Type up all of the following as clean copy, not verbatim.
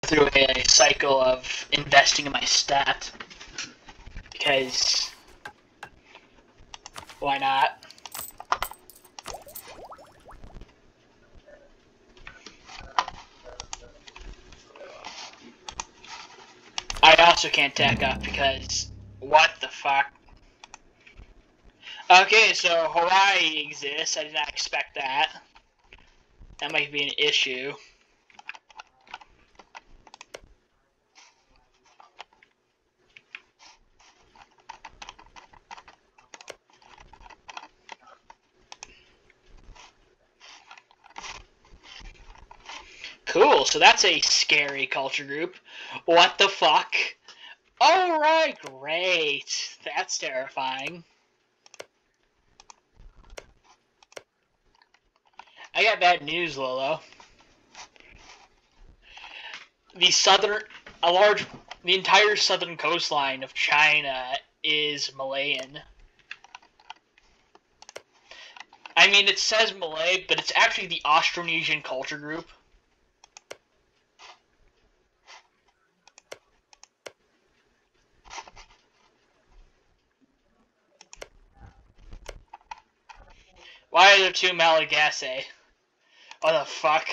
through a cycle of investing in my stat because why not? I also can't tech up because what the fuck? Okay, so Hawaii exists. I did not expect that. That might be an issue. Cool, so that's a scary culture group. What the fuck? Alright, great. That's terrifying. I got bad news, Lolo. The entire southern coastline of China is Malayan. I mean, it says Malay, but it's actually the Austronesian culture group. Why are there two Malagasy? What the fuck?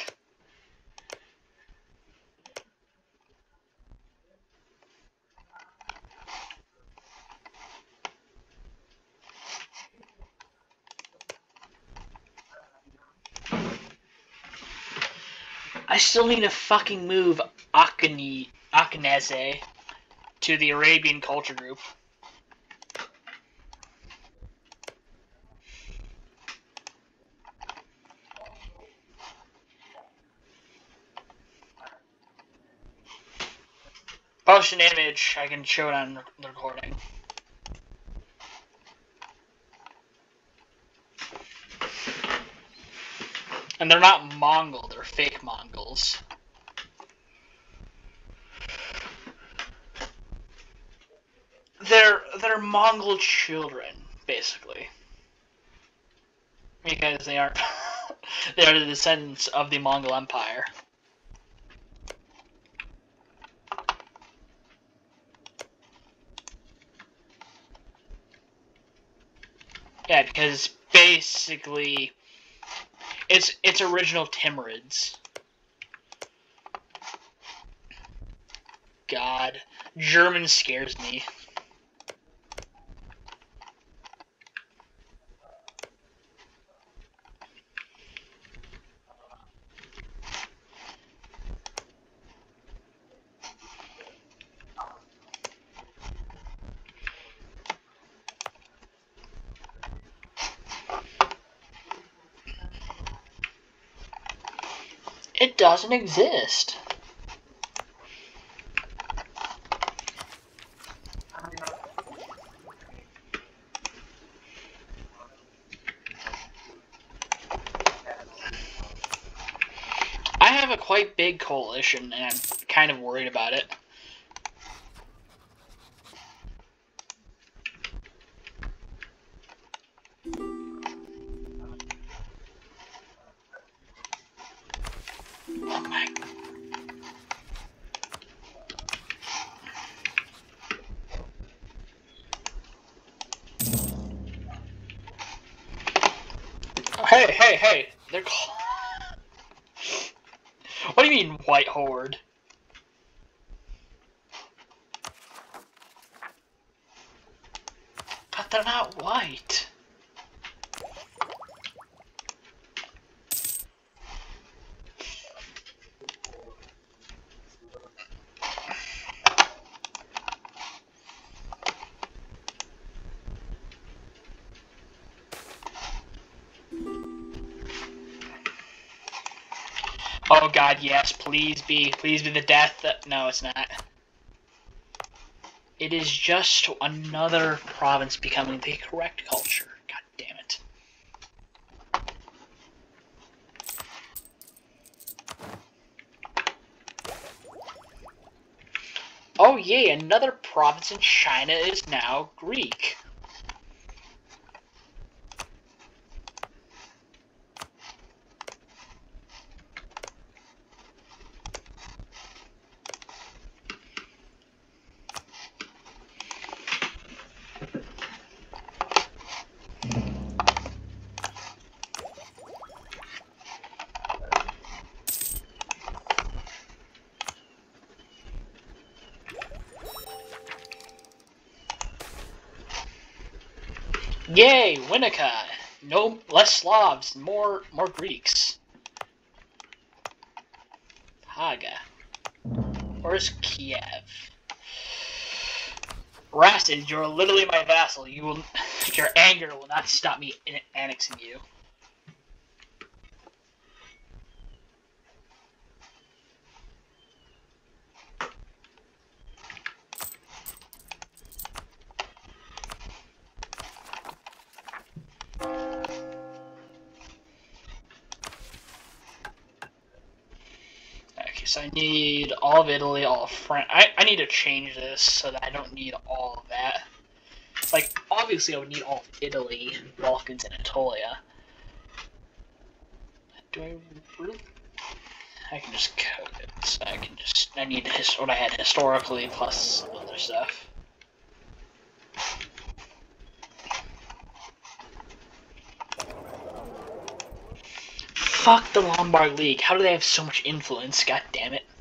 I still need to fucking move Akhenaze to the Arabian culture group. Post an image, I can show it on the recording. And they're not Mongol, they're fake Mongols. They're Mongol children, basically. Because they are they are the descendants of the Mongol Empire. Yeah, because basically it's original Timurids. God, German scares me. It doesn't exist. I have a quite big coalition, and I'm kind of worried about it. Oh my. Hey, they're called... What do you mean, White Horde? But they're not white. Oh god, yes, please be the death. No, it's not. It is just another province becoming the correct culture. God damn it. Oh yay, another province in China is now Greek. Yay, Winnicott. No less Slavs, more Greeks. Haga. Where's Kiev? Rasted, you're literally my vassal. Your anger will not stop me in annexing you. Okay, so I need all of Italy, all of France. I need to change this so that I don't need all of that. Like, obviously I would need all of Italy, Balkans, and Anatolia. Do I really? I can just code it. So I need what I had historically plus some other stuff. Fuck the Lombard League. How do they have so much influence? God damn it.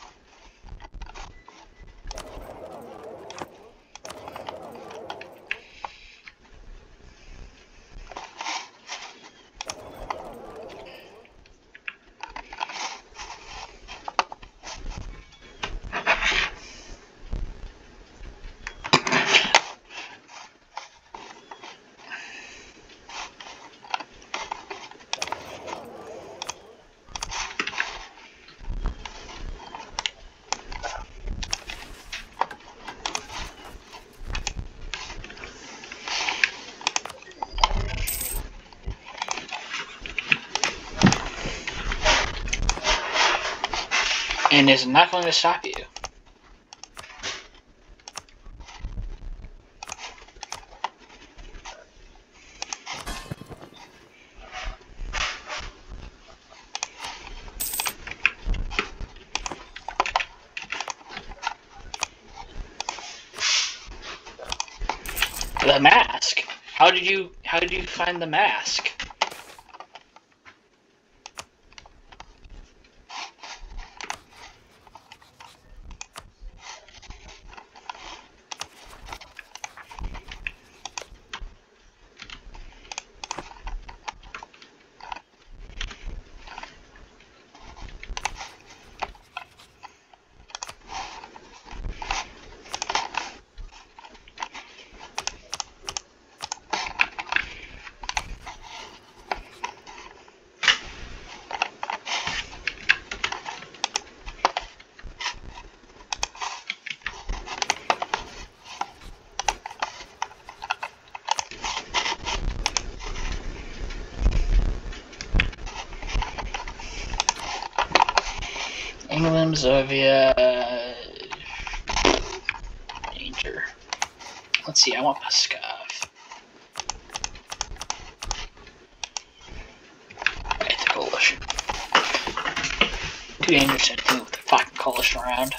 And is not going to stop you. The mask. How did you find the mask? England, Zovia, danger. Let's see, I want Pskov. Right, the coalition. Too dangerous to move the fucking coalition around.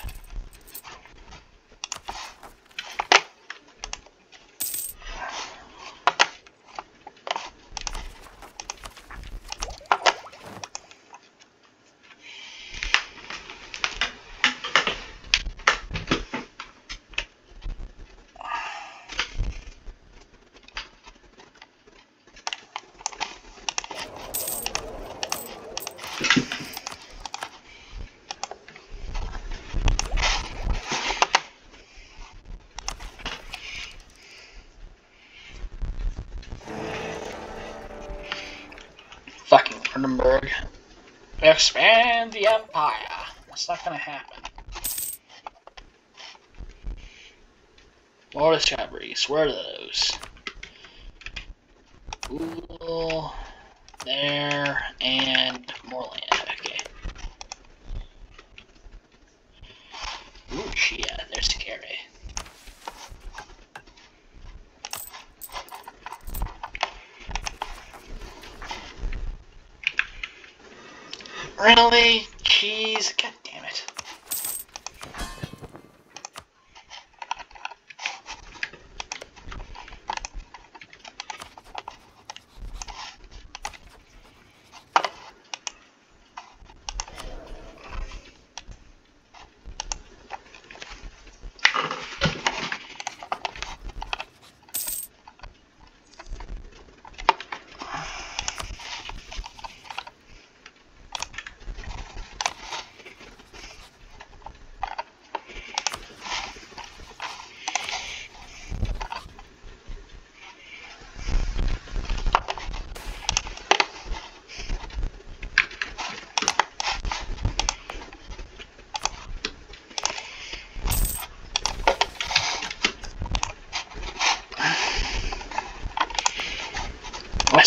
Fucking Brandenburg. Expand the empire. That's not gonna happen. More discoveries. Where are those? Ooh, there, and more land. Okay. Ooh, Shia. There's Takere. Really? Jeez. God damn it.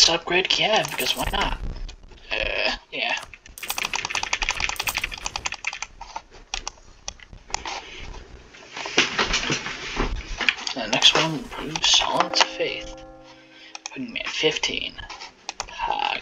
just upgrade Kiev, because why not? Yeah. The next one, move Solid Faith. Putting me at 15. Hog.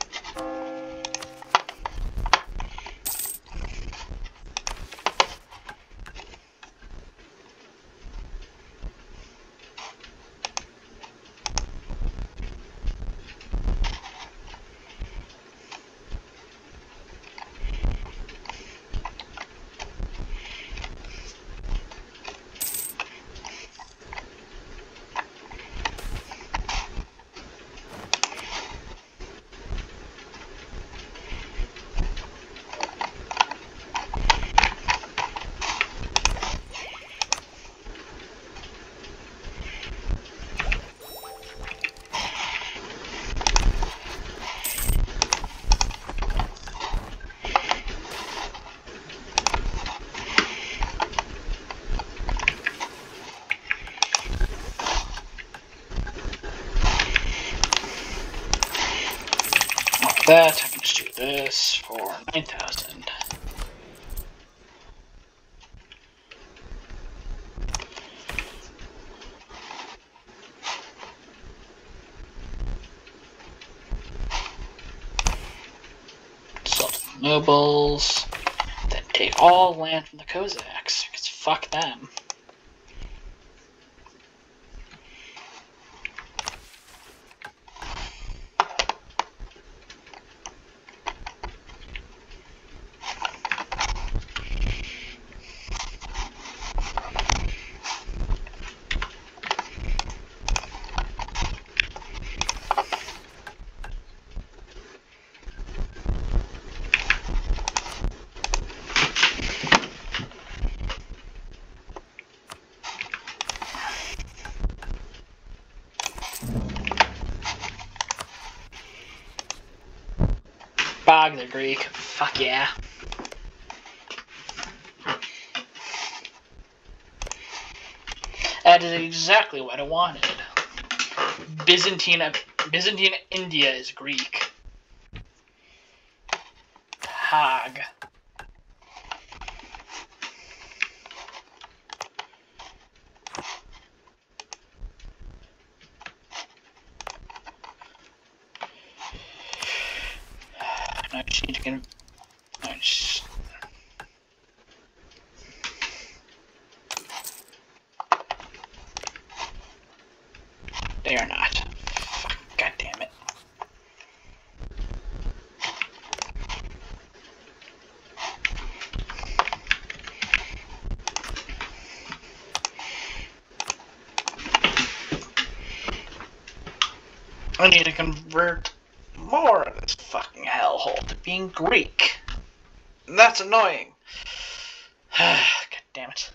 That, I can just do this for 9,000. Sell to the nobles, then take all land from the Cossacks, because fuck them. Bog the Greek. Fuck yeah. That is exactly what I wanted. Byzantine India is Greek. Hog. I just need to get. They are not. Fuck, God damn it. I need to convert more of this fucking hellhole to being Greek. And that's annoying. God damn it.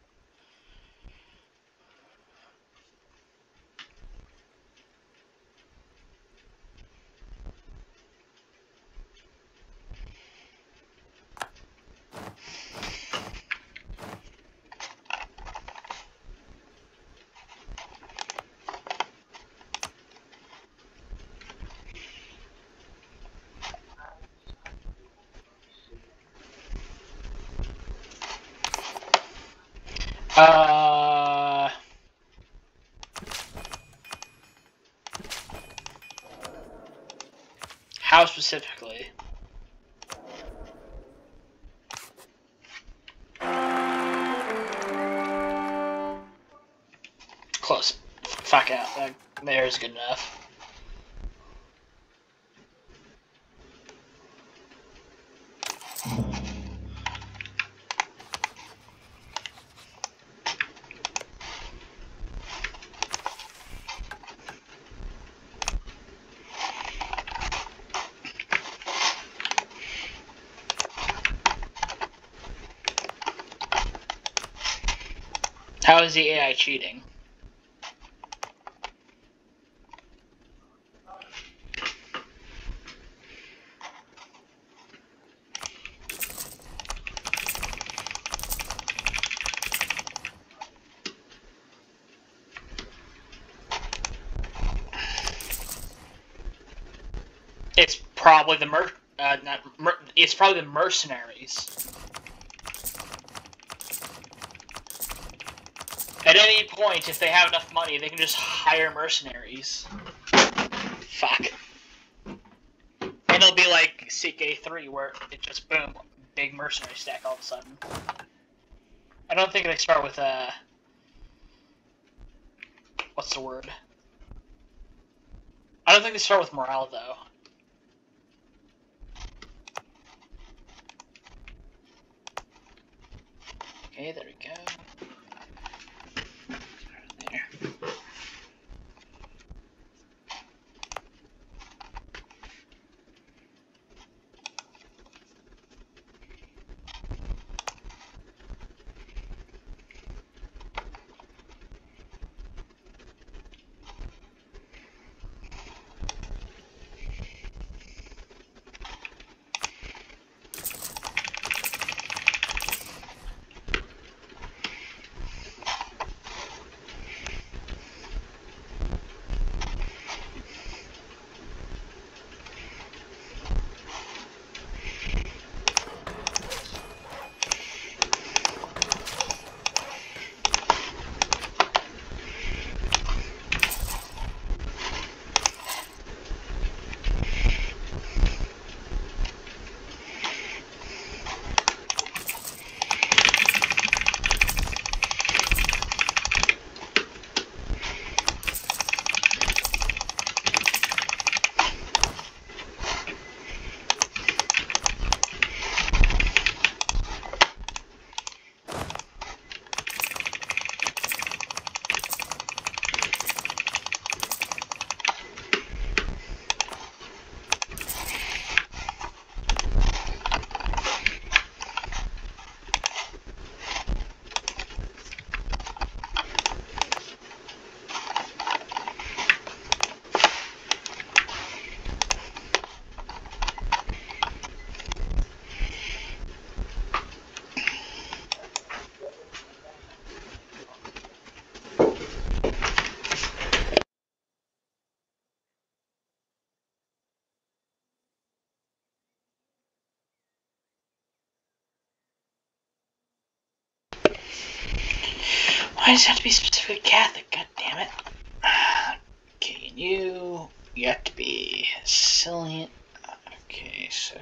How specifically? Close. Fuck out. There's good enough. How is the AI cheating? probably the it's probably the mercenaries. At any point, if they have enough money, they can just hire mercenaries. Fuck. And it'll be like CK3, where it just boom, big mercenary stack all of a sudden. I don't think they start with what's the word? I don't think they start with morale though. Okay, there we go. There. Why does it have to be specific Catholic? God damn it. Okay, and you have to be Sicilian. Okay, so...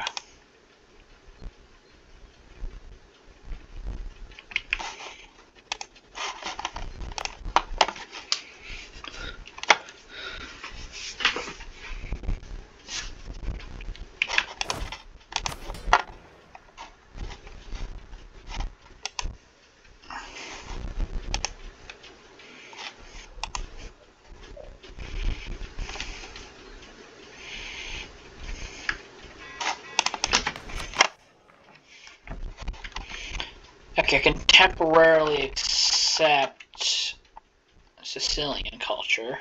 Okay, I can temporarily accept Sicilian culture.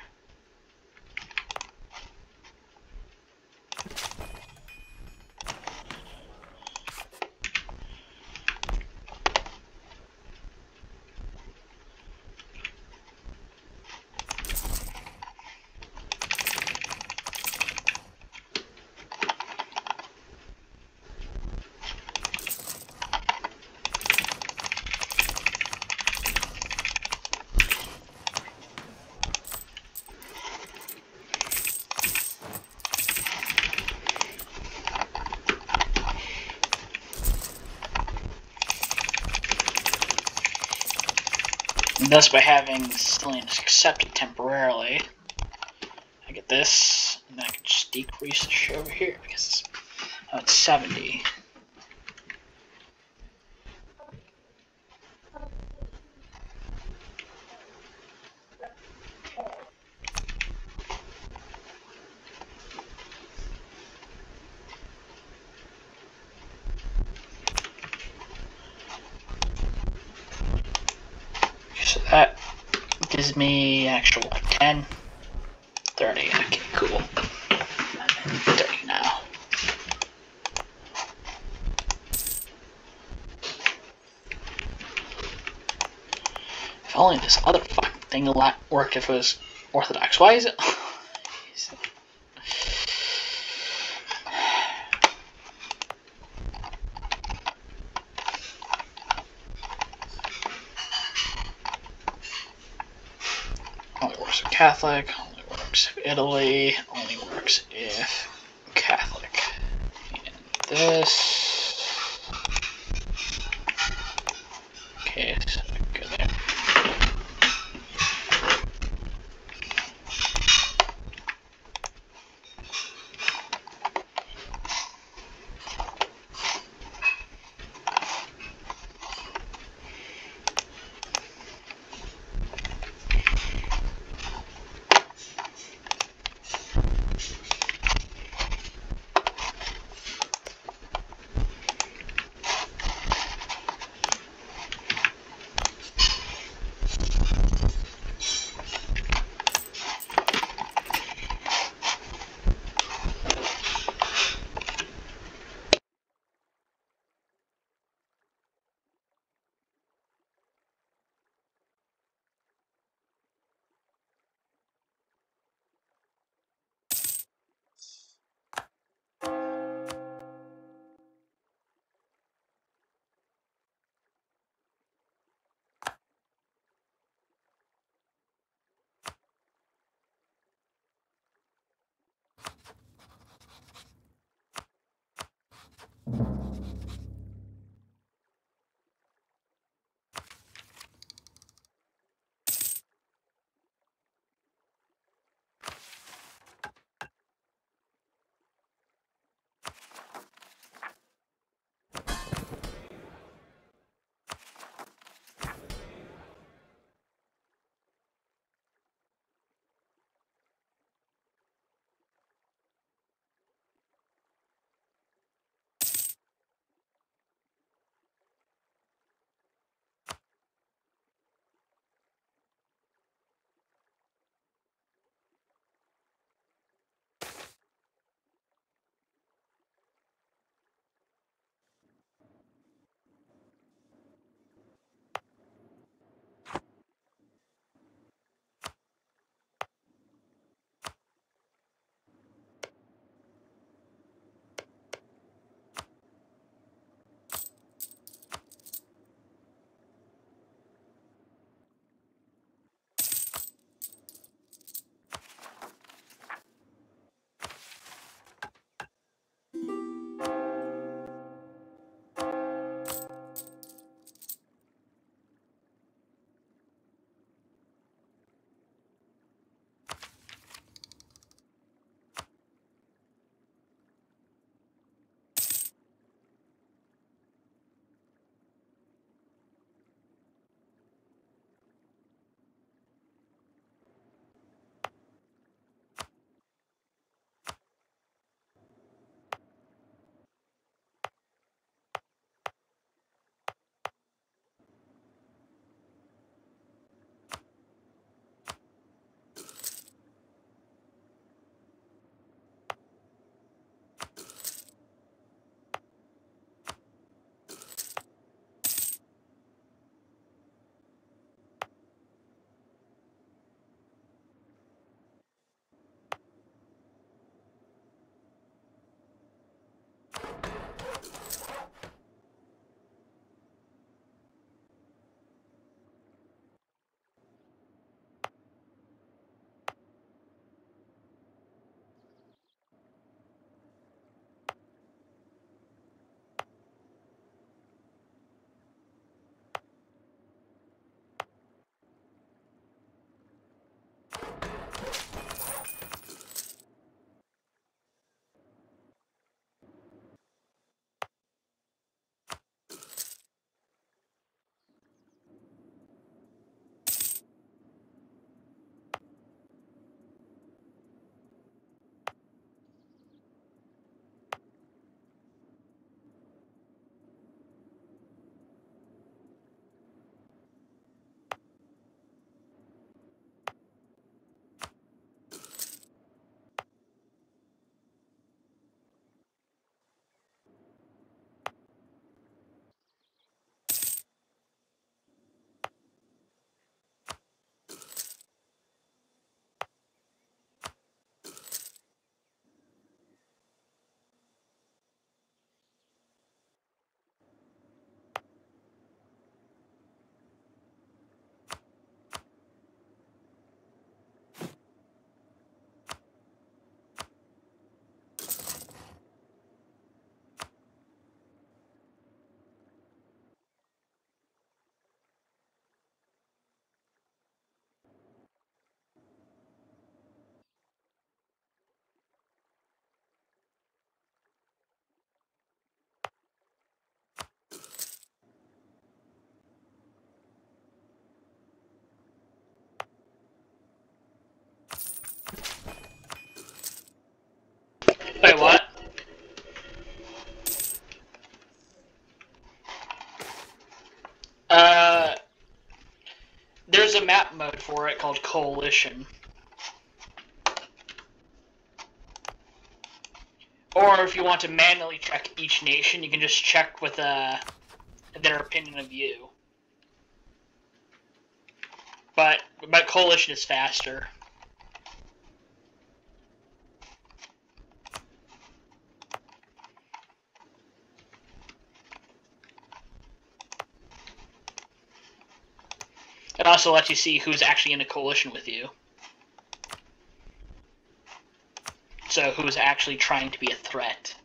And thus, by having Sicilian accepted temporarily, I get this, and then I can just decrease the shit over here because it's 70. So that gives me actual 10, 30. Okay, cool. I'm 30 now. If only this other fucking thing worked if it was Orthodox. Why is it? Catholic, only works if Italy, only works if Catholic. And this. Okay, so go there. map mode for it called Coalition. Or if you want to manually check each nation, you can just check with their opinion of you. But Coalition is faster. It also lets you see who's actually in a coalition with you. So who's actually trying to be a threat.